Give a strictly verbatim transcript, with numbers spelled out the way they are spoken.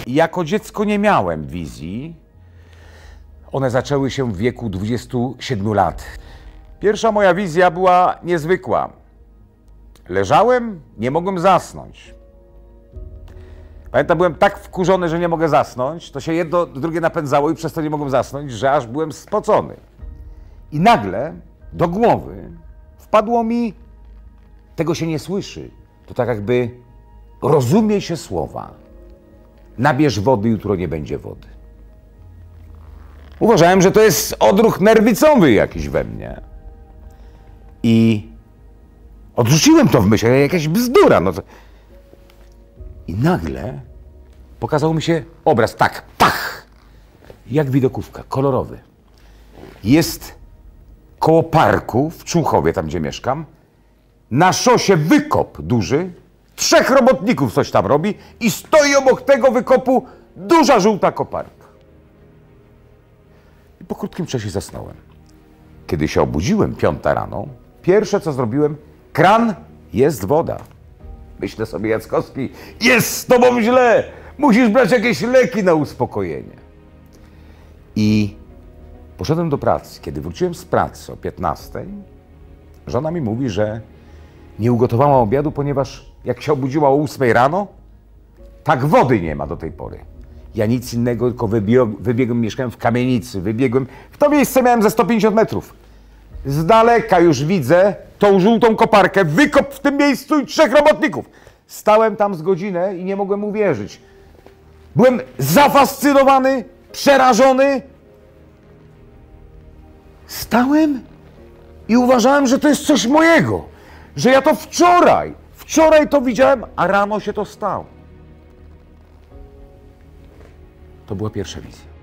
Jako dziecko nie miałem wizji. One zaczęły się w wieku dwudziestu siedmiu lat. Pierwsza moja wizja była niezwykła. Leżałem, nie mogłem zasnąć. Pamiętam, byłem tak wkurzony, że nie mogę zasnąć. To się jedno, drugie napędzało i przez to nie mogłem zasnąć, że aż byłem spocony. I nagle do głowy wpadło mi, tego się nie słyszy. To tak jakby rozumie się słowa. Nabierz wody, jutro nie będzie wody. Uważałem, że to jest odruch nerwicowy jakiś we mnie. I odrzuciłem to w myśl, jakaś bzdura. No to... I nagle pokazał mi się obraz, tak, pach! Jak widokówka, kolorowy. Jest koło parku w Człuchowie, tam gdzie mieszkam, na szosie wykop duży, trzech robotników coś tam robi i stoi obok tego wykopu duża żółta koparka. I po krótkim czasie zasnąłem. Kiedy się obudziłem, piąta rano, pierwsze co zrobiłem, kran, jest woda. Myślę sobie, Jackowski, jest z tobą źle, musisz brać jakieś leki na uspokojenie. I poszedłem do pracy. Kiedy wróciłem z pracy o piętnastej, żona mi mówi, że nie ugotowała obiadu, ponieważ jak się obudziła o ósmej rano, tak wody nie ma do tej pory. Ja nic innego, tylko wybieg wybiegłem, mieszkałem w kamienicy, wybiegłem, w to miejsce miałem ze sto pięćdziesiąt metrów. Z daleka już widzę tą żółtą koparkę, wykop w tym miejscu i trzech robotników. Stałem tam z godzinę i nie mogłem uwierzyć. Byłem zafascynowany, przerażony. Stałem i uważałem, że to jest coś mojego. Że ja to wczoraj, wczoraj to widziałem, a rano się to stało. To była pierwsza wizja.